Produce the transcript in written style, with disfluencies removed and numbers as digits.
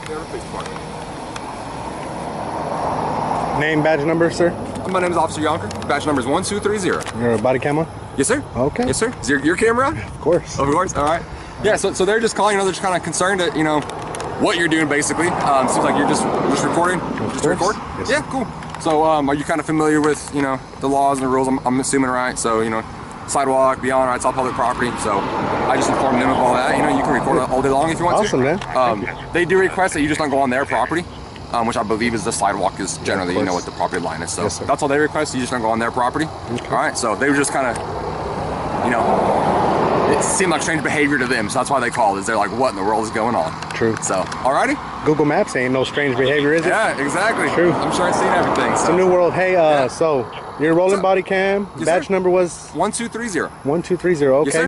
Name, badge number, sir? My name is Officer Yonker. Badge number is 1230. Your body camera? Yes, sir. Okay. Yes, sir. Is your camera on? Of course. Of course. All right. Yeah. So they're just calling. They're just kind of concerned that what you're doing basically. Seems like you're just recording. Just to record. Yes, yeah. Cool. So are you kind of familiar with the laws and the rules? I'm assuming, right? So sidewalk, beyond rights, all public property. So I just informed them of all that. You can record all day long if you want awesome, to. Awesome, man. They do request that you just don't go on their property, which I believe is the sidewalk is generally, what the property line is. So yes, that's all they request. You just don't go on their property. Okay. All right. So they were just kind of, it seemed like strange behavior to them. So that's why they called. Is they're like, what in the world is going on? True. So, alrighty. Google Maps ain't no strange behavior, is it? Yeah, exactly. True. I'm sure I've seen everything. It's a new world. Hey, yeah. So your rolling body cam, yes, badge sir. number was 1230. 1230. Okay. Yes, sir.